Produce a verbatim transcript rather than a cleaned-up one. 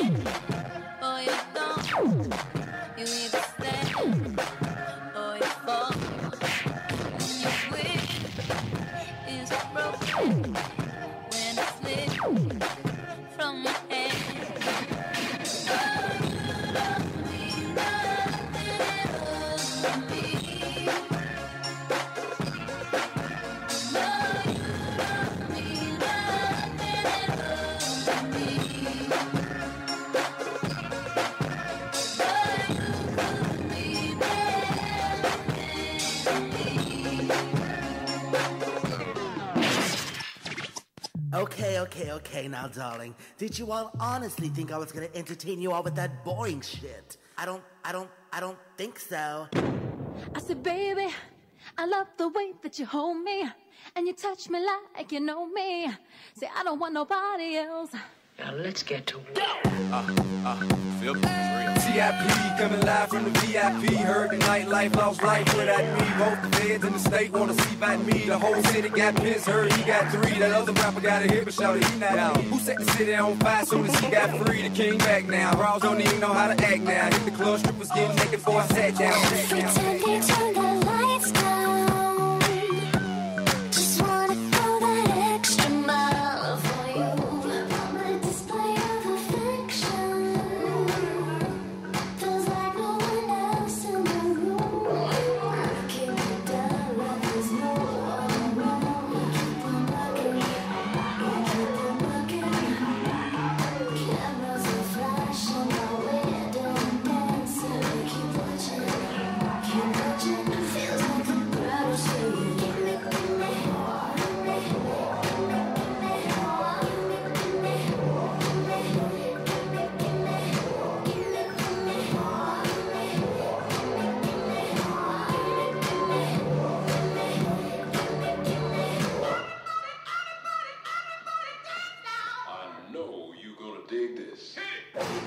or you don't. You either stand or you fall. When your wig is broken, when it slips from your hand. Oh, you don't mean nothing at all to me. No, you don't mean nothing at all to me. But you could mean everything to me. Okay, okay, okay, now, darling. Did you all honestly think I was gonna entertain you all with that boring shit? I don't, I don't, I don't think so. I said, baby, I love the way that you hold me, and you touch me like you know me. Say, I don't want nobody else. Now let's get to work. Uh, uh, feel me? T I P coming live from the V I P. Heard the nightlife, lost life without me. Both the feds in the state wanna see about me. The whole city got pissed, heard he got three. That other rapper got a hit, but shouted he not out. Who set the city on fire soon as he got free? The king back now. Bras don't even know how to act now. Hit the club, strippers getting naked before I sat down. Sat down. Pretend they turn the lights down. Just wanna throw that extra mile for you. My display of affection feels like no one else in the room. Keep it down like there's no other room. Keep on rocking, keep on rocking. Cameras are flashing while we're doing dancing. Keep watching, keep watching. Feels like a crowd is saying, give me, give me, I know you gonna dig this. Hit it!